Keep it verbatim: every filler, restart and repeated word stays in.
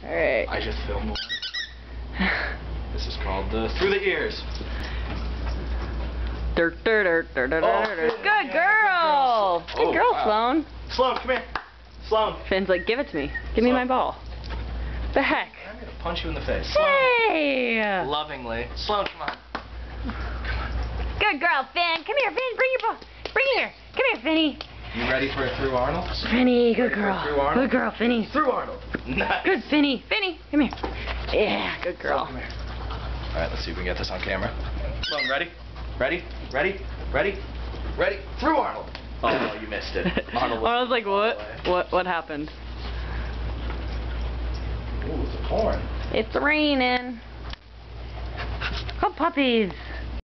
Alright. I just filmed one. This is called the Through the Ears. Dirt, dirt, dirt, dirt, dirt, Oh, dirt. Finn, Good yeah, girl! good Good girl. girl, Oh, wow. Sloan. Sloan, come here. Sloan. Finn's like, give it to me. Give me Sloan. my ball. The heck? I'm gonna punch you in the face. Sloan. Hey! Lovingly. Sloan, come on. Good girl, Finn. Come here, Finn. Bring your ball. Bring it here. Come here, Finny. You ready for a Through Arnold? Finny, good Through girl. Arnold? Good girl, Finny. Through Arnold. Nice. Good, Finny. Finny, come here. Yeah, good girl. Come here. Alright, let's see if we can get this on camera. Sloan, ready? Ready? Ready? Ready? Ready? Through Arnold. Oh, no, you missed it. Arnold was, Arnold's like, what? What? What happened? Ooh, it's a porn. It's raining. Oh, puppies.